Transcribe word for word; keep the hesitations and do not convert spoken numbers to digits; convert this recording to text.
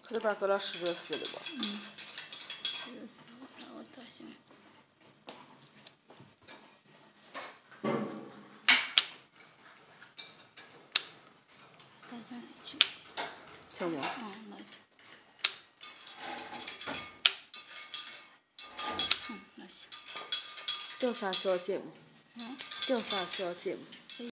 可以把给它湿热死了吧？ 嗯，湿热死了，那我打行。打上去。 行吗？ 嗯，那行。嗯，那行。 这啥需要剪吗？ 嗯， 这啥需要剪吗？